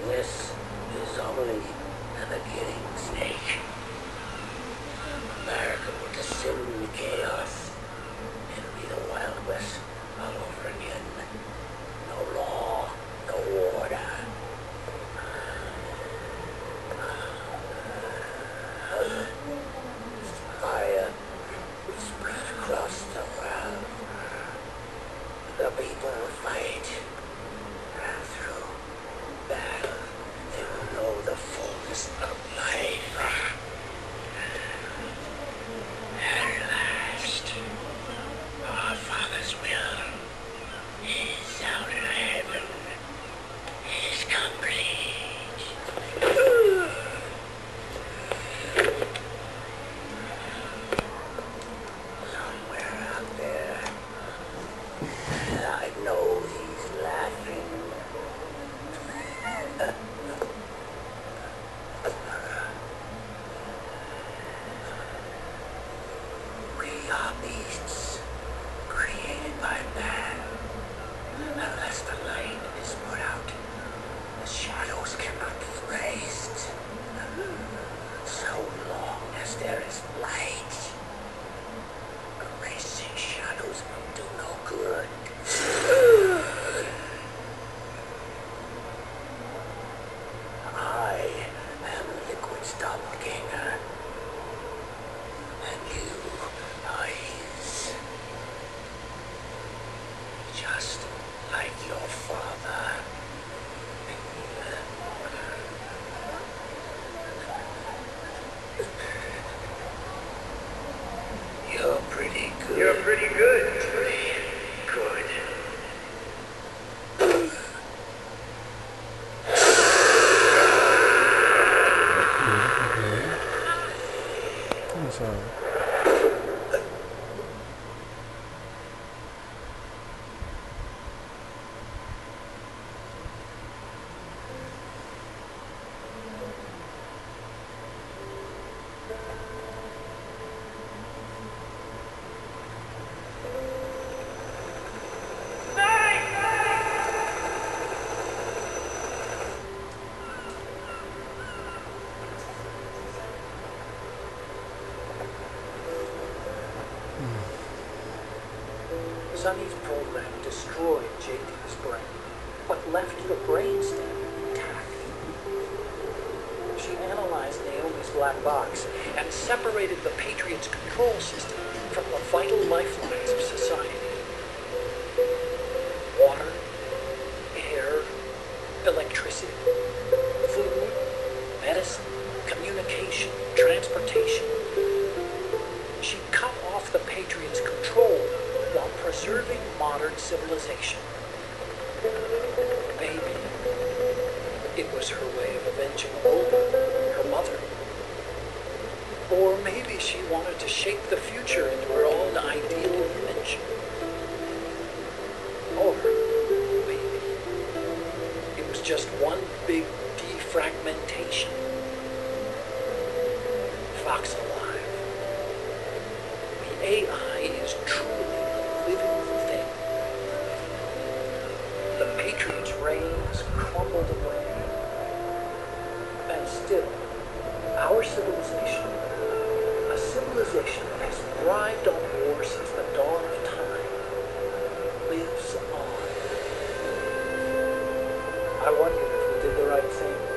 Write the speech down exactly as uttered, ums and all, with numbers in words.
This is only the beginning, Snake. America will descend into chaos. It'll be the Wild West all over again. No law, no order. Fire will spread across the world. The people will fight. And through battle, they will know the fullness of life. At last, our Father's will is out in heaven. Is complete. Somewhere out there, I know he's laughing. We are beasts created by man. Unless the light is put out, the shadows cannot be raised. So long as there is light, erasing shadows will do no good. I am Liquid's doppelganger, and you are his. Just like your father. You're pretty good. You're pretty good. Pretty good. I'm sorry. Sonny's program destroyed J D's brain, but left the brainstem intact. She analyzed Naomi's black box and separated the Patriot's control system from the vital lifelines of society. Water, air, electricity, food, medicine, communication, transportation. She cut off the Patriot's control while preserving modern civilization. Maybe it was her way of avenging Olga, her mother. Or maybe she wanted to shape the future into her own ideal image. Or maybe it was just one big defragmentation. Fox alive. The A I is truly a living thing. The Patriot's reigns crumbled away. And still, our civilization, a civilization that has thrived on war since the dawn of time, lives on. I wondered if we did the right thing.